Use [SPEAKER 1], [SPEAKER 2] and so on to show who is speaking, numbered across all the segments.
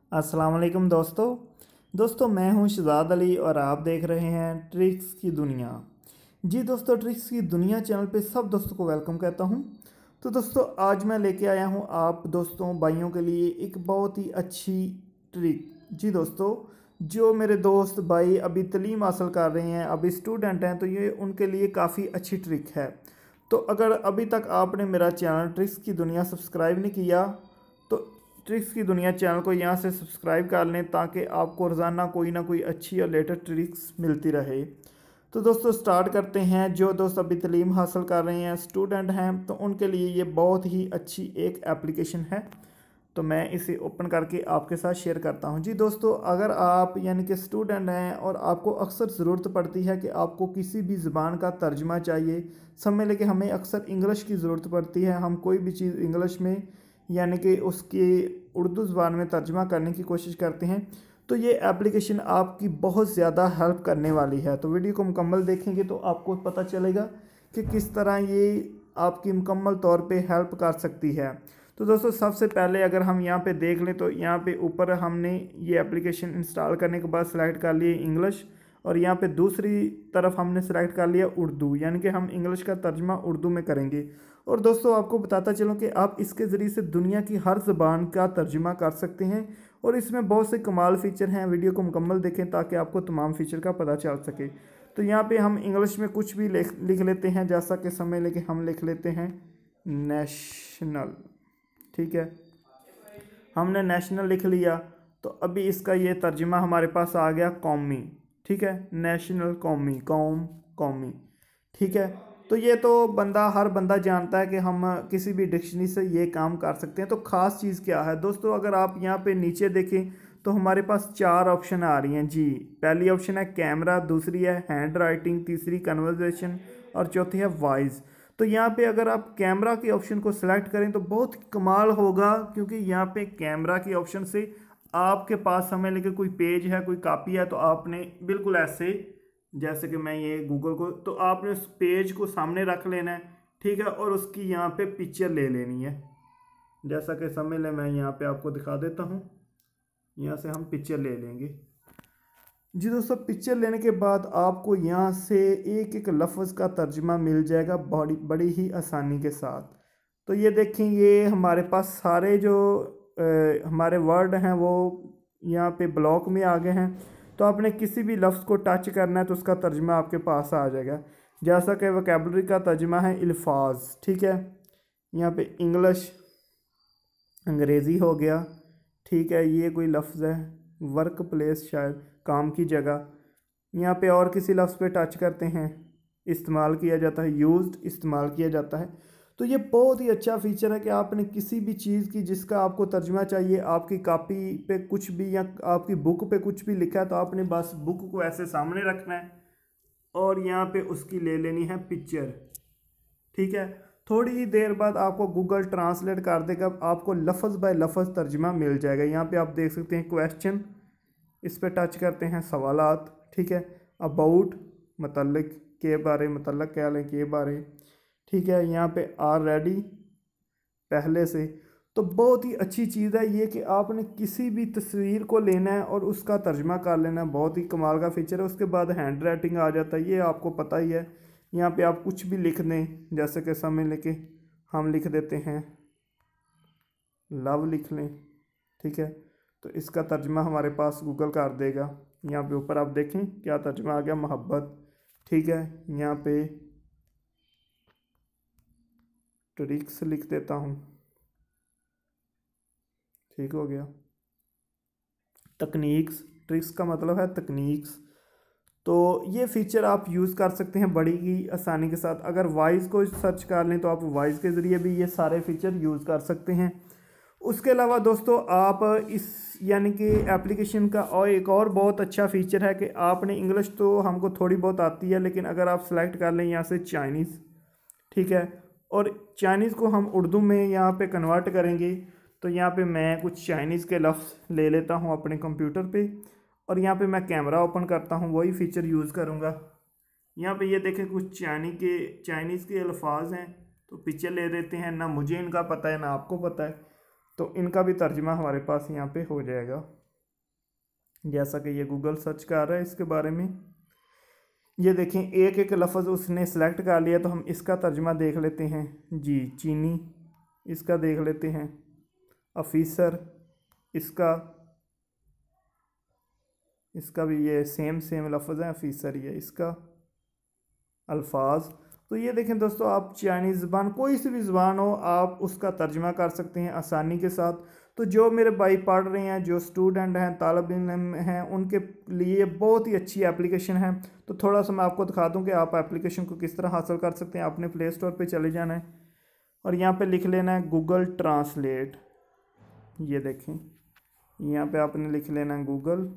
[SPEAKER 1] अस्सलाम वालेकुम दोस्तों मैं हूं शहजाद अली और आप देख रहे हैं ट्रिक्स की दुनिया। जी दोस्तों, ट्रिक्स की दुनिया चैनल पे सब दोस्तों को वेलकम कहता हूं। तो दोस्तों आज मैं लेके आया हूं आप दोस्तों भाइयों के लिए एक बहुत ही अच्छी ट्रिक। जी दोस्तों, जो मेरे दोस्त भाई अभी तलीम हासिल कर रहे हैं, अभी स्टूडेंट हैं, तो ये उनके लिए काफ़ी अच्छी ट्रिक है। तो अगर अभी तक आपने मेरा चैनल ट्रिक्स की दुनिया सब्सक्राइब नहीं किया तो ट्रिक्स की दुनिया चैनल को यहाँ से सब्सक्राइब कर लें ताकि आपको रोज़ाना कोई ना कोई अच्छी और लेटेस्ट ट्रिक्स मिलती रहे। तो दोस्तों स्टार्ट करते हैं। जो दोस्त अभी तालीम हासिल कर रहे हैं, स्टूडेंट हैं, तो उनके लिए ये बहुत ही अच्छी एक एप्लीकेशन है। तो मैं इसे ओपन करके आपके साथ शेयर करता हूं। जी दोस्तों, अगर आप यानी कि स्टूडेंट हैं और आपको अक्सर ज़रूरत पड़ती है कि आपको किसी भी ज़बान का तर्जमा चाहिए, समझ लें कि हमें अक्सर इंग्लिश की ज़रूरत पड़ती है, हम कोई भी चीज़ इंग्लिश में यानी कि उसकी उर्दू ज़बान में तर्जमा करने की कोशिश करते हैं, तो ये एप्लीकेशन आपकी बहुत ज़्यादा हेल्प करने वाली है। तो वीडियो को मुकम्मल देखेंगे तो आपको पता चलेगा कि किस तरह ये आपकी मुकम्मल तौर पे हेल्प कर सकती है। तो दोस्तों सबसे पहले अगर हम यहाँ पे देख लें तो यहाँ पे ऊपर हमने ये एप्लीकेशन इंस्टॉल करने के बाद सेलेक्ट कर लिए इंग्लिश, और यहाँ पे दूसरी तरफ हमने सेलेक्ट कर लिया उर्दू, यानी कि हम इंग्लिश का तर्जमा उर्दू में करेंगे। और दोस्तों आपको बताता चलूँ कि आप इसके ज़रिए से दुनिया की हर ज़बान का तर्जमा कर सकते हैं, और इसमें बहुत से कमाल फ़ीचर हैं। वीडियो को मुकम्मल देखें ताकि आपको तमाम फ़ीचर का पता चल सके। तो यहाँ पे हम इंग्लिश में कुछ भी लिख लेते हैं, जैसा कि समय लेके हम लिख लेते हैं नेशनल। ठीक है, हमने नेशनल लिख लिया। तो अभी इसका ये तर्जुमा हमारे पास आ गया कौमी। ठीक है, नेशनल कौमी, कौमी। ठीक है, तो ये तो हर बंदा जानता है कि हम किसी भी डिक्शनरी से ये काम कर सकते हैं। तो ख़ास चीज़ क्या है दोस्तों, अगर आप यहाँ पे नीचे देखें तो हमारे पास 4 ऑप्शन आ रही हैं। जी, पहली ऑप्शन है कैमरा, दूसरी है हैंड राइटिंग, तीसरी कन्वर्जेशन और चौथी है वॉइस। तो यहाँ पे अगर आप कैमरा के ऑप्शन को सिलेक्ट करें तो बहुत कमाल होगा, क्योंकि यहाँ पे कैमरा के ऑप्शन से आपके पास समझ लेके कोई पेज है, कोई कॉपी है, तो आपने बिल्कुल ऐसे, जैसे कि मैं ये गूगल को, तो आपने उस पेज को सामने रख लेना है। ठीक है, और उसकी यहाँ पे पिक्चर ले लेनी है। जैसा कि समझ लें, मैं यहाँ पे आपको दिखा देता हूँ। यहाँ से हम पिक्चर ले लेंगे। जी दोस्तों, पिक्चर लेने के बाद आपको यहाँ से एक एक लफ्ज़ का तर्जमा मिल जाएगा बड़ी बड़ी ही आसानी के साथ। तो ये देखें, ये हमारे पास सारे जो हमारे वर्ड हैं वो यहाँ पे ब्लॉक में आ गए हैं। तो आपने किसी भी लफ्ज़ को टच करना है तो उसका तर्जमा आपके पास आ जाएगा। जैसा कि वोकैबुलरी का तर्जमा है अल्फाज। ठीक है, यहाँ पे इंग्लिश, अंग्रेज़ी हो गया। ठीक है, ये कोई लफ्ज़ है, वर्क प्लेस, शायद काम की जगह। यहाँ पे और किसी लफ्ज़ पे टच करते हैं, इस्तेमाल किया जाता है, यूज्ड इस्तेमाल किया जाता है। तो ये बहुत ही अच्छा फीचर है कि आपने किसी भी चीज़ की जिसका आपको तर्जुमा चाहिए, आपकी कॉपी पे कुछ भी या आपकी बुक पे कुछ भी लिखा है, तो आपने बस बुक को ऐसे सामने रखना है और यहाँ पे उसकी ले लेनी है पिक्चर। ठीक है, थोड़ी ही देर बाद आपको गूगल ट्रांसलेट कर देगा, आपको लफ्ज़ बाय लफ्ज़ तर्जमा मिल जाएगा। यहाँ पे आप देख सकते हैं क्वेश्चन, इस पर टच करते हैं सवालात। ठीक है, अबाउट मतलब के बारे, मतलब क्या लें के बारे। ठीक है, यहाँ पे आर रेडी, पहले से। तो बहुत ही अच्छी चीज़ है ये कि आपने किसी भी तस्वीर को लेना है और उसका तर्जमा कर लेना है। बहुत ही कमाल का फीचर है। उसके बाद हैंड राइटिंग आ जाता है, ये आपको पता ही है। यहाँ पे आप कुछ भी लिख दें, जैसे कि समय लेके हम लिख देते हैं लव, लिख लें। ठीक है, तो इसका तर्जमा हमारे पास गूगल कर देगा। यहाँ पे ऊपर आप देखें क्या तर्जमा आ गया, मोहब्बत। ठीक है, यहाँ पे ट्रिक्स लिख देता हूँ। ठीक हो गया, तकनीक्स, ट्रिक्स का मतलब है तकनीक्स। तो ये फ़ीचर आप यूज़ कर सकते हैं बड़ी ही आसानी के साथ। अगर वॉइस को सर्च कर लें तो आप वॉइस के ज़रिए भी ये सारे फीचर यूज़ कर सकते हैं। उसके अलावा दोस्तों आप इस यानी कि एप्लीकेशन का और एक और बहुत अच्छा फ़ीचर है कि आपने इंग्लिश तो हमको थोड़ी बहुत आती है, लेकिन अगर आप सेलेक्ट कर लें यहाँ से चाइनीज़, ठीक है, और चाइनीज़ को हम उर्दू में यहाँ पे कन्वर्ट करेंगे, तो यहाँ पे मैं कुछ चाइनीज़ के लफ्ज़ ले लेता हूँ अपने कंप्यूटर पे, और यहाँ पे मैं कैमरा ओपन करता हूँ, वही फ़ीचर यूज़ करूँगा। यहाँ पे ये देखें कुछ चाइनीज़ के अल्फाज हैं, तो पिक्चर ले लेते हैं। ना मुझे इनका पता है ना आपको पता है, तो इनका भी तर्जमा हमारे पास यहाँ पे हो जाएगा। जैसा कि ये गूगल सर्च कर रहा है इसके बारे में। ये देखें एक एक लफ्ज़ उसने सेलेक्ट कर लिया, तो हम इसका तर्जमा देख लेते हैं जी। चीनी, इसका देख लेते हैं। ऑफिसर, इसका भी ये सेम लफ्ज़ है, ऑफिसर ही है इसका। अल्फाज, तो ये देखें दोस्तों, आप चाइनीज़ ज़बान कोई सी भी ज़बान हो आप उसका तर्जमा कर सकते हैं आसानी के साथ। तो जो मेरे भाई पढ़ रहे हैं, जो स्टूडेंट हैं, तालिब इल्म हैं, उनके लिए बहुत ही अच्छी एप्लीकेशन है। तो थोड़ा सा मैं आपको दिखा दूं कि आप एप्लीकेशन को किस तरह हासिल कर सकते हैं। आपने प्ले स्टोर पे चले जाना है और यहाँ पे लिख लेना है गूगल ट्रांसलेट। ये देखें यहाँ पे आपने लिख लेना है Google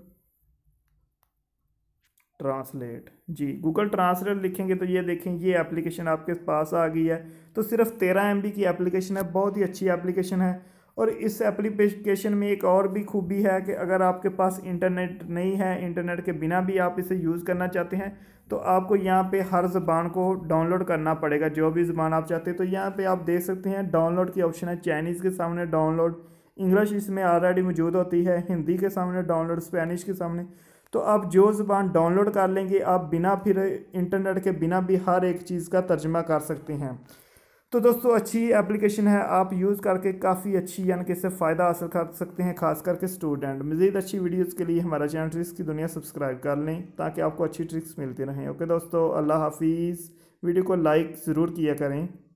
[SPEAKER 1] translate ji. Google translate लिखेंगे तो ये देखें ये एप्लीकेशन आपके पास आ गई है। तो सिर्फ 13 MB की एप्लीकेशन है, बहुत ही अच्छी एप्लीकेशन है। और इस एप्लीकेशन में एक और भी खूबी है कि अगर आपके पास इंटरनेट नहीं है, इंटरनेट के बिना भी आप इसे यूज़ करना चाहते हैं, तो आपको यहाँ पे हर ज़बान को डाउनलोड करना पड़ेगा, जो भी ज़बान आप चाहते हैं। तो यहाँ पे आप देख सकते हैं डाउनलोड की ऑप्शन है। चाइनीज़ के सामने डाउनलोड, इंग्लिश इसमें ऑलरेडी मौजूद होती है, हिंदी के सामने डाउनलोड, स्पेनिश के सामने। तो आप जो ज़बान डाउनलोड कर लेंगे, आप बिना फिर इंटरनेट के बिना भी हर एक चीज़ का तर्जमा कर सकते हैं। तो दोस्तों अच्छी एप्लीकेशन है, आप यूज़ करके काफ़ी अच्छी यानी कि इससे फ़ायदा हासिल कर सकते हैं, खास करके स्टूडेंट। मज़ीद अच्छी वीडियोज़ के लिए हमारा चैनल ट्रिक्स की दुनिया सब्सक्राइब कर लें ताकि आपको अच्छी ट्रिक्स मिलती रहें। ओके दोस्तों, अल्लाह हाफिज़। वीडियो को लाइक ज़रूर किया करें।